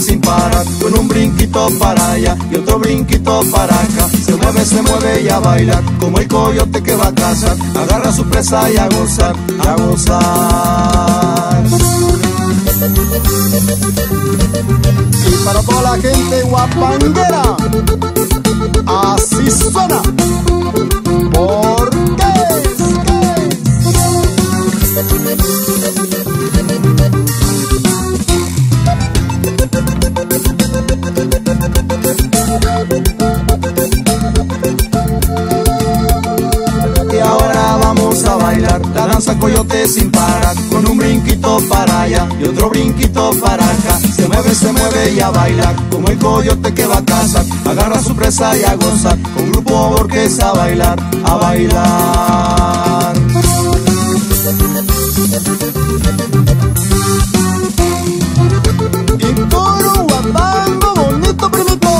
sin parar, con un brinquito para allá y otro brinquito para acá. Se mueve y a bailar, como el coyote que va a cazar. Agarra su presa y a gozar, a gozar. Y para toda la gente guapanguera, así suena. ¿Por qué? Y ahora vamos a bailar la danza coyote sin parar, con un brinquito para allá y otro brinquito para acá. Se mueve y a bailar, como el coyote que va a cazar. Agarra su presa y a gozar, con grupo orquesta a bailar, a bailar. Y puro guapango bonito, primito.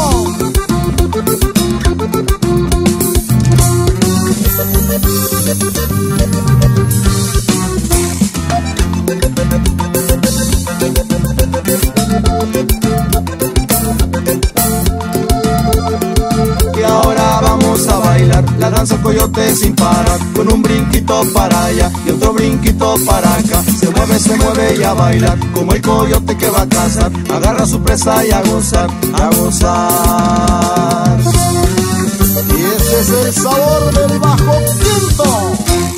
Y ahora vamos a bailar la danza coyote sin parar, con un brinquito para allá y otro brinquito para acá. Se mueve y a bailar, como el coyote que va a cazar. Agarra su presa y a gozar, a gozar. Y este es el sabor del Bajo Quinto.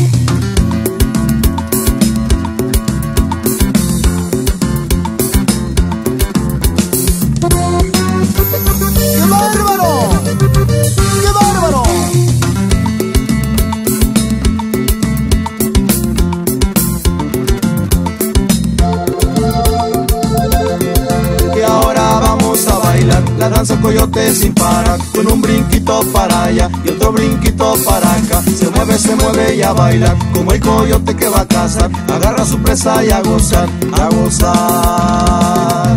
¡Qué bárbaro! ¡Qué bárbaro! Y ahora vamos a bailar la danza coyote sin parar, con un brinquito para allá y otro brinquito para acá. Se mueve y a bailar, como el coyote que va a cazar. Agarra su presa y a gozar, a gozar.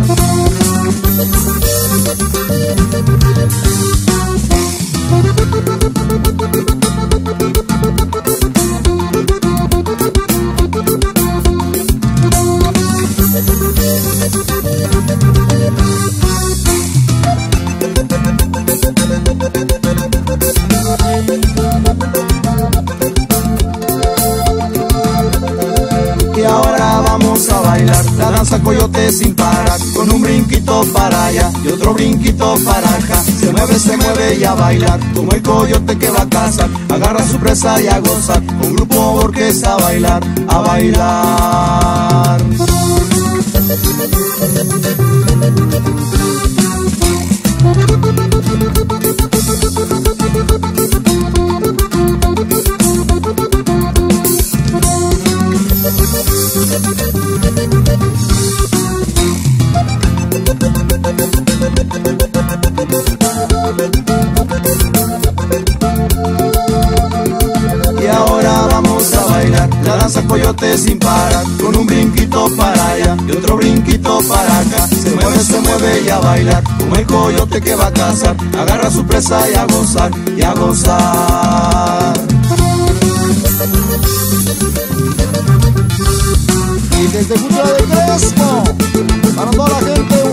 Y ahora vamos a bailar la danza coyote sin parar, con un brinquito para allá y otro brinquito para acá. Se mueve y a bailar, como el coyote que va a cazar. Agarra su presa y a gozar, con grupo orquesta a bailar, a bailar. Y ahora vamos a bailar la danza coyote sin parar, con un brinquito para allá y otro brinquito para acá. Se mueve y a bailar, como el coyote que va a cazar. Agarra su presa y a gozar, y a gozar. Y desde Junta de Crespo, para toda la gente